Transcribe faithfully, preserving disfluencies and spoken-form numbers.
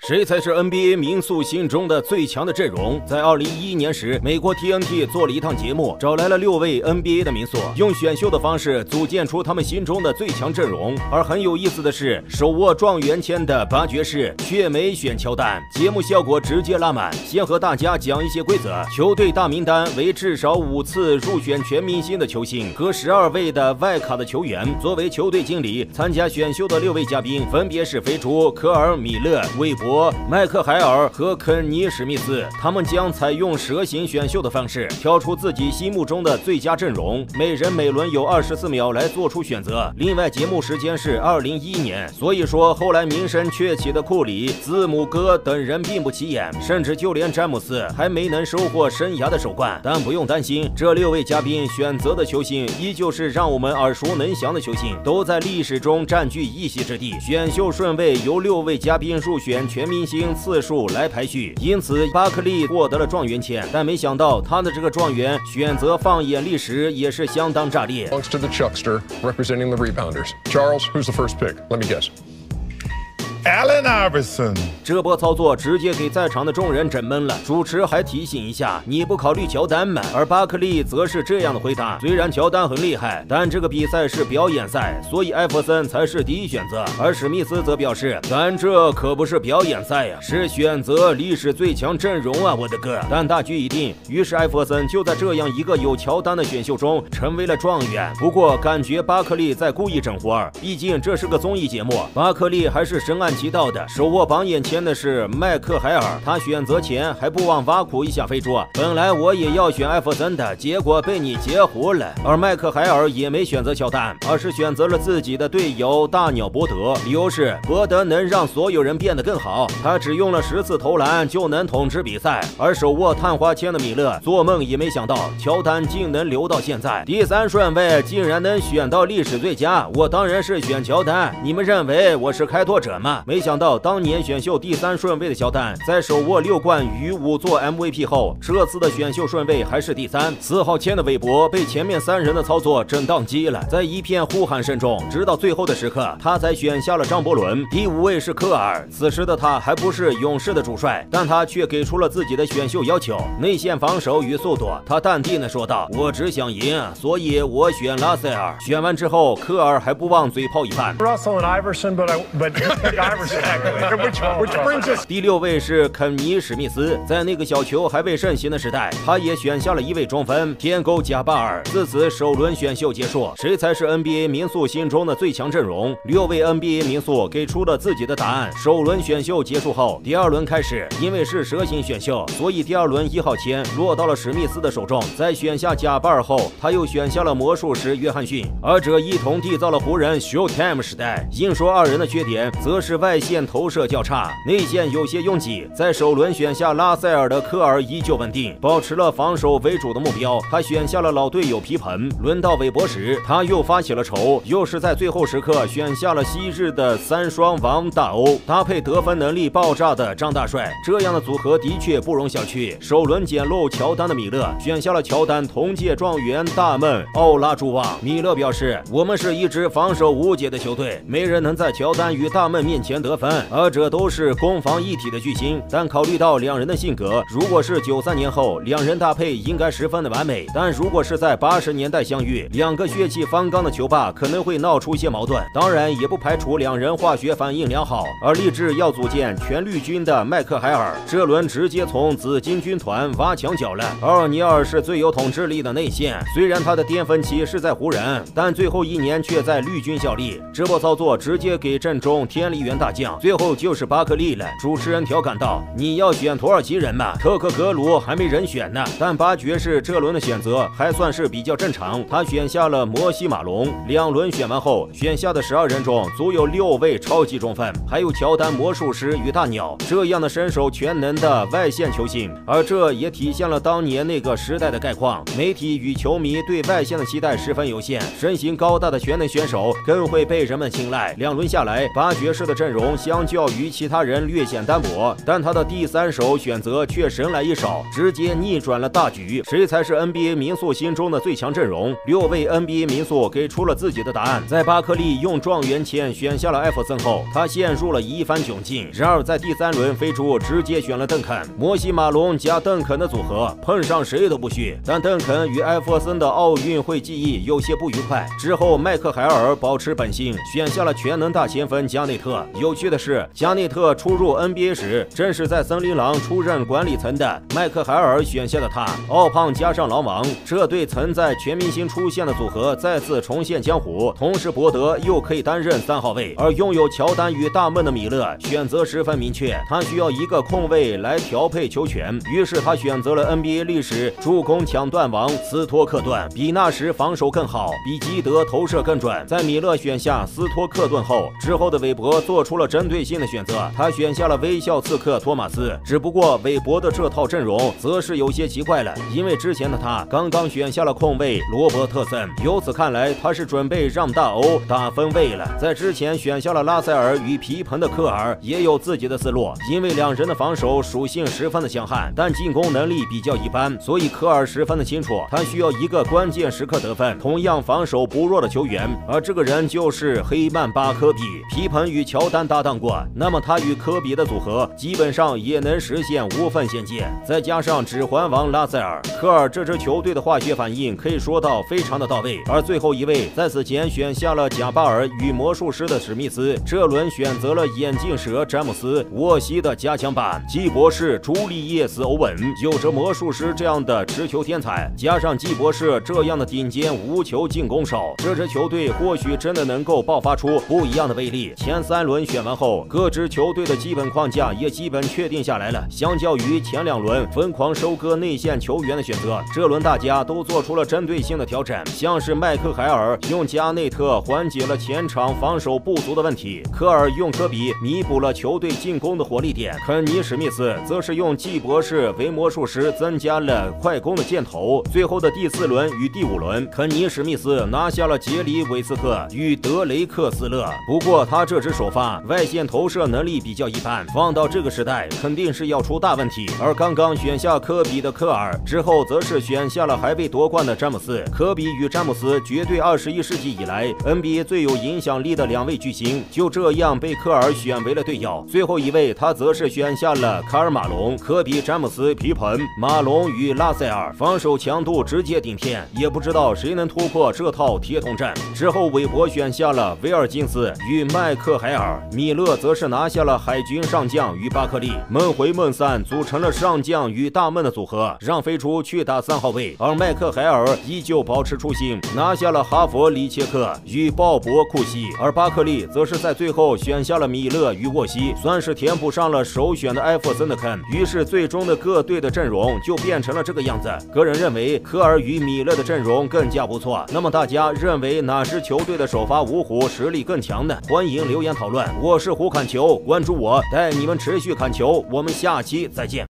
谁才是 N B A 民宿心中的最强的阵容？在二零一一年时，美国 T N T 做了一趟节目，找来了六位 N B A 的民宿，用选秀的方式组建出他们心中的最强阵容。而很有意思的是，手握状元签的八爵士却没选乔丹，节目效果直接拉满。先和大家讲一些规则：球队大名单为至少五次入选全明星的球星和十二位的外卡的球员。作为球队经理，参加选秀的六位嘉宾分别是飞猪、科尔、米勒、韦伯、麦克海尔和肯尼史密斯，他们将采用蛇形选秀的方式挑出自己心目中的最佳阵容，每人每轮有二十四秒来做出选择。另外，节目时间是二零一一年，所以说后来名声鹊起的库里、字母哥等人并不起眼，甚至就连詹姆斯还没能收获生涯的首冠。但不用担心，这六位嘉宾选择的球星依旧是让我们耳熟能详的球星，都在历史中占据一席之地。选秀顺位由六位嘉宾入选全明星次数来排序，因此巴克利获得了状元签，但没想到他的这个状元选择放眼历史也是相当炸裂。 Belongs to the Chuckster, representing the rebounders. Charles, who's the first pick? Let me guess. Allen Iverson。 这波操作直接给在场的众人整闷了。主持还提醒一下，你不考虑乔丹吗？而巴克利则是这样的回答：虽然乔丹很厉害，但这个比赛是表演赛，所以艾弗森才是第一选择。而史密斯则表示，咱这可不是表演赛呀、啊，是选择历史最强阵容啊，我的哥！但大局已定，于是艾弗森就在这样一个有乔丹的选秀中成为了状元。不过感觉巴克利在故意整活儿，毕竟这是个综艺节目，巴克利还是深谙其道的。手握榜眼签的是麦克海尔，他选择前还不忘挖苦一下飞猪，本来我也要选艾弗森的，结果被你截胡了。而麦克海尔也没选择乔丹，而是选择了自己的队友大鸟伯德，理由是伯德能让所有人变得更好，他只用了十次投篮就能统治比赛。而手握探花签的米勒做梦也没想到乔丹竟能留到现在，第三顺位竟然能选到历史最佳，我当然是选乔丹，你们认为我是开拓者吗？没想到当年选秀第三顺位的乔丹，在手握六冠与五座 M V P 后，这次的选秀顺位还是第三。四号签的韦伯被前面三人的操作震荡机了，在一片呼喊声中，直到最后的时刻，他才选下了张伯伦。第五位是科尔，此时的他还不是勇士的主帅，但他却给出了自己的选秀要求：内线防守与速度。他淡定地说道：“我只想赢，所以我选拉塞尔。”选完之后，科尔还不忘嘴炮一番。 Russell and Iverson, but I, but Iverson. Which, which brings us. 第六位是肯尼史密斯，在那个小球还未盛行的时代，他也选下了一位中锋天狗贾巴尔。自此首轮选秀结束，谁才是 N B A 民宿心中的最强阵容？六位 N B A 民宿给出了自己的答案。首轮选秀结束后，第二轮开始，因为是蛇形选秀，所以第二轮一号签落到了史密斯的手中。在选下贾巴尔后，他又选下了魔术师约翰逊，二者一同缔造了湖人 Showtime 时代。硬说二人的缺点，则是外线投射较差，内线有些拥挤。在首轮选下拉塞尔的科尔依旧稳定，保持了防守为主的目标。他选下了老队友皮蓬。轮到韦伯时，他又发起了愁，又是在最后时刻选下了昔日的三双王大欧，搭配得分能力爆炸的张大帅，这样的组合的确不容小觑。首轮捡漏乔丹的米勒选下了乔丹同届状元大梦奥拉朱旺。米勒表示：“我们是一支防守无解的球队，没人能在乔丹与大梦面前得分。”二者都是攻防一体的巨星，但考虑到两人的性格，如果是九三年后，两人搭配应该十分的完美。但如果是在八十年代相遇，两个血气方刚的球霸可能会闹出些矛盾。当然，也不排除两人化学反应良好。而立志要组建全绿军的麦克海尔，这轮直接从紫金军团挖墙脚了。奥尔尼尔是最有统治力的内线，虽然他的巅峰期是在湖人，但最后一年却在绿军效力。这波操作直接给阵中添了一员大将。最后就是巴克利了。主持人调侃道：“你要选土耳其人吗？特克格鲁还没人选呢。”但八爵士这轮的选择还算是比较正常，他选下了摩西马龙。两轮选完后，选下的十二人中足有六位超级中锋，还有乔丹、魔术师与大鸟这样的身手全能的外线球星。而这也体现了当年那个时代的概况，媒体与球迷对外线的期待十分有限，身形高大的全能选手更会被人们青睐。两轮下来，八爵士的阵阵容相较于其他人略显单薄，但他的第三手选择却神来一手，直接逆转了大局。谁才是 N B A 民宿心中的最强阵容？六位 N B A 民宿给出了自己的答案。在巴克利用状元签选下了艾弗森后，他陷入了一番窘境。然而在第三轮飞出，直接选了邓肯，摩西马龙加邓肯的组合碰上谁都不逊。但邓肯与艾弗森的奥运会记忆有些不愉快，之后麦克海尔保持本心，选下了全能大前锋加内特。有趣的是，加内特初入 N B A 时，正是在森林狼出任管理层的麦克海尔选下的他。奥胖加上狼王，这对曾在全明星出现的组合再次重现江湖。同时，伯德又可以担任三号位，而拥有乔丹与大闷的米勒选择十分明确，他需要一个控卫来调配球权。于是他选择了 N B A 历史助攻抢断王斯托克顿，比那时防守更好，比基德投射更准。在米勒选下斯托克顿后，之后的韦伯做出了针对性的选择，他选下了微笑刺客托马斯。只不过韦伯的这套阵容则是有些奇怪了，因为之前的他刚刚选下了控卫罗伯特森，由此看来他是准备让大欧打分位了。在之前选下了拉塞尔与皮蓬的科尔也有自己的思路，因为两人的防守属性十分的强悍，但进攻能力比较一般，所以科尔十分的清楚他需要一个关键时刻得分，同样防守不弱的球员，而这个人就是黑曼巴科比。皮蓬与乔丹搭档过，那么他与科比的组合基本上也能实现无缝衔接。再加上指环王拉塞尔，科尔这支球队的化学反应可以说到非常的到位。而最后一位在此前选下了贾巴尔与魔术师的史密斯，这轮选择了眼镜蛇詹姆斯沃西的加强版，季博士朱利叶斯欧文，有着魔术师这样的持球天才，加上季博士这样的顶尖无球进攻手，这支球队或许真的能够爆发出不一样的威力。前三轮选完后，各支球队的基本框架也基本确定下来了。相较于前两轮疯狂收割内线球员的选择，这轮大家都做出了针对性的调整，像是麦克海尔用加内特缓解了前场防守不足的问题，科尔用科比弥补了球队进攻的火力点，肯尼史密斯则是用季博士为魔术师增加了快攻的箭头。最后的第四轮与第五轮，肯尼史密斯拿下了杰里韦斯特与德雷克斯勒，不过他这支首发外线投射能力比较一般，放到这个时代肯定是要出大问题。而刚刚选下科比的科尔之后，则是选下了还未夺冠的詹姆斯。科比与詹姆斯绝对二十一世纪以来 N B A 最有影响力的两位巨星，就这样被科尔选为了队友。最后一位他则是选下了卡尔马龙。科比、詹姆斯、皮蓬、马龙与拉塞尔防守强度直接顶天，也不知道谁能突破这套铁桶阵。之后韦伯选下了威尔金斯与麦克海尔，米勒则是拿下了海军上将与巴克利，梦回梦散组成了上将与大闷的组合，让飞出去打三号位。而麦克海尔依旧保持初心，拿下了哈佛里切克与鲍勃库西，而巴克利则是在最后选下了米勒与沃西，算是填补上了首选的艾弗森的坑。于是最终的各队的阵容就变成了这个样子。个人认为科尔与米勒的阵容更加不错，那么大家认为哪支球队的首发五虎实力更强呢？欢迎留言讨论。我是胡砍球，关注我，带你们持续砍球，我们下期再见。